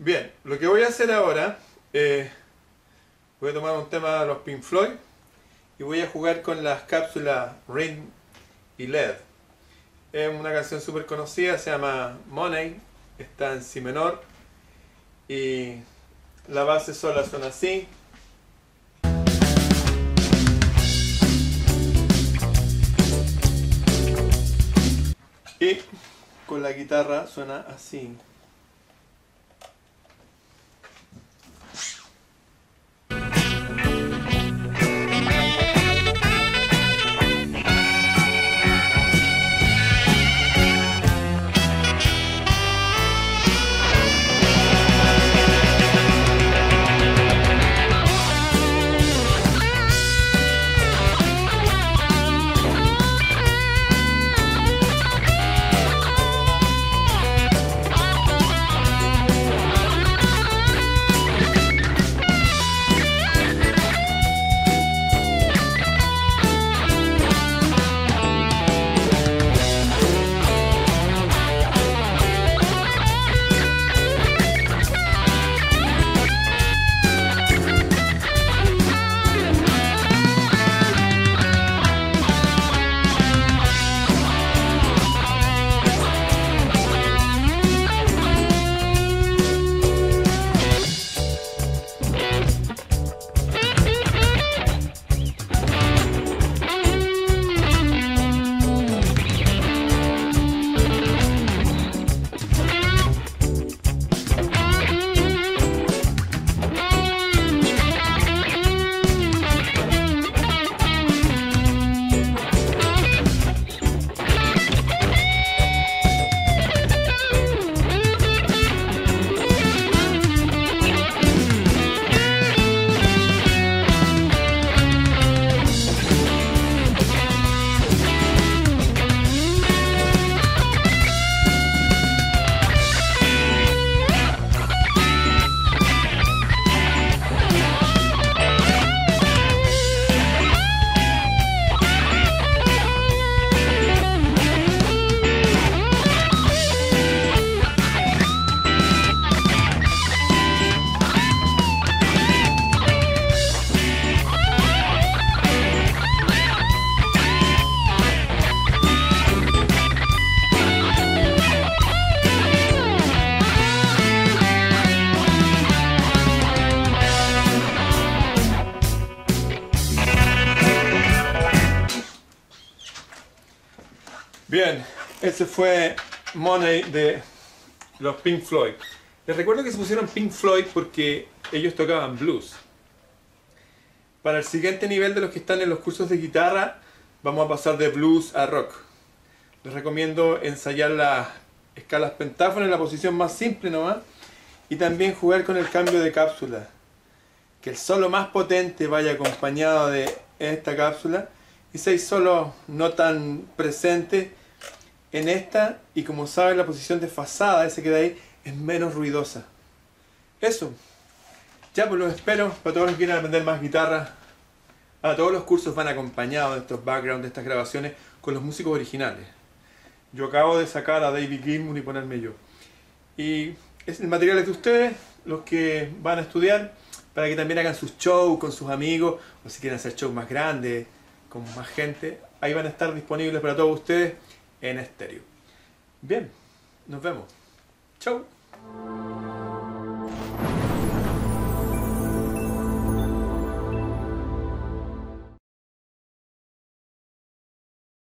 Bien, lo que voy a hacer ahora, voy a tomar un tema de los Pink Floyd y voy a jugar con las cápsulas Ring y LED. Es una canción súper conocida, se llama Money, está en Si menor y la base sola suena así. Y con la guitarra suena así. Bien, ese fue Money de los Pink Floyd. Les recuerdo que se pusieron Pink Floyd porque ellos tocaban blues. Para el siguiente nivel de los que están en los cursos de guitarra, vamos a pasar de blues a rock. Les recomiendo ensayar las escalas pentáfonas en la posición más simple nomás y también jugar con el cambio de cápsula. Que el solo más potente vaya acompañado de esta cápsula y 6 solos no tan presentes en esta, y como saben la posición desfasada, ese que da ahí, es menos ruidosa. Eso. Ya pues los espero para todos los que quieran aprender más guitarra. Todos los cursos van acompañados de estos backgrounds, de estas grabaciones, con los músicos originales. Yo acabo de sacar a David Gilmour y ponerme yo. Y el material es de ustedes, los que van a estudiar, para que también hagan sus shows con sus amigos, o si quieren hacer shows más grandes, con más gente. Ahí van a estar disponibles para todos ustedes en estéreo. Bien, nos vemos. Chau.